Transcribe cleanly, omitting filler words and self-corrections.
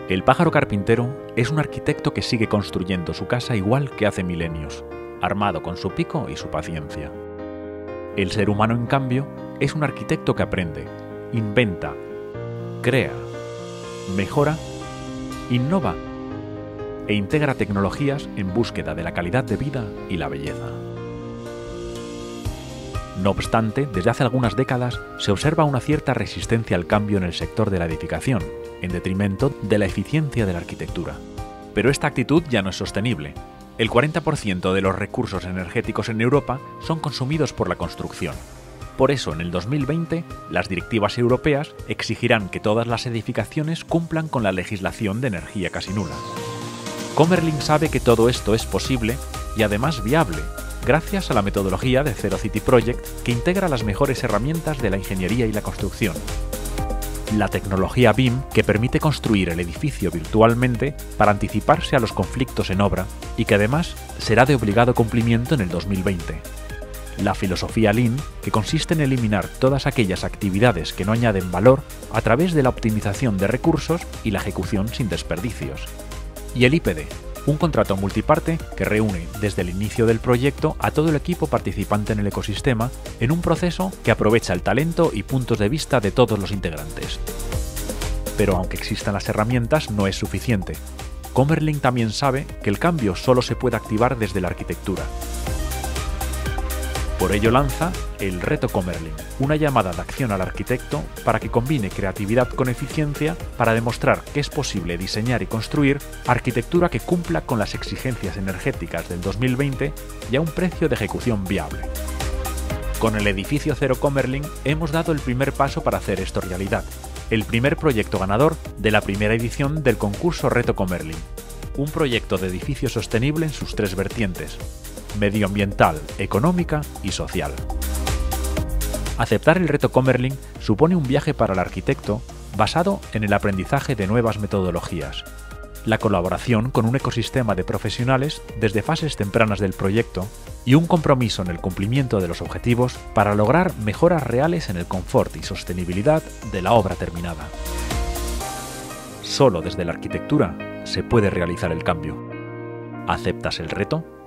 El pájaro carpintero es un arquitecto que sigue construyendo su casa igual que hace milenios, armado con su pico y su paciencia. El ser humano, en cambio, es un arquitecto que aprende, inventa, crea, mejora, innova e integra tecnologías en búsqueda de la calidad de vida y la belleza. No obstante, desde hace algunas décadas se observa una cierta resistencia al cambio en el sector de la edificación, en detrimento de la eficiencia de la arquitectura. Pero esta actitud ya no es sostenible. El 40% de los recursos energéticos en Europa son consumidos por la construcción. Por eso, en el 2020, las directivas europeas exigirán que todas las edificaciones cumplan con la legislación de energía casi nula. Comerlin sabe que todo esto es posible y además viable, gracias a la metodología de Zero City Project, que integra las mejores herramientas de la ingeniería y la construcción. La tecnología BIM, que permite construir el edificio virtualmente para anticiparse a los conflictos en obra y que además será de obligado cumplimiento en el 2020. La filosofía Lean, que consiste en eliminar todas aquellas actividades que no añaden valor a través de la optimización de recursos y la ejecución sin desperdicios. Y el IPD, un contrato multiparte que reúne desde el inicio del proyecto a todo el equipo participante en el ecosistema en un proceso que aprovecha el talento y puntos de vista de todos los integrantes. Pero aunque existan las herramientas, no es suficiente. Comerlin también sabe que el cambio solo se puede activar desde la arquitectura. Por ello lanza el Reto Comerlin, una llamada de acción al arquitecto para que combine creatividad con eficiencia para demostrar que es posible diseñar y construir arquitectura que cumpla con las exigencias energéticas del 2020 y a un precio de ejecución viable. Con el edificio Zero Comerlin hemos dado el primer paso para hacer esto realidad, el primer proyecto ganador de la primera edición del concurso Reto Comerlin, un proyecto de edificio sostenible en sus tres vertientes: medioambiental, económica y social. Aceptar el reto Comerlin supone un viaje para el arquitecto basado en el aprendizaje de nuevas metodologías, la colaboración con un ecosistema de profesionales desde fases tempranas del proyecto y un compromiso en el cumplimiento de los objetivos para lograr mejoras reales en el confort y sostenibilidad de la obra terminada. Solo desde la arquitectura se puede realizar el cambio. ¿Aceptas el reto?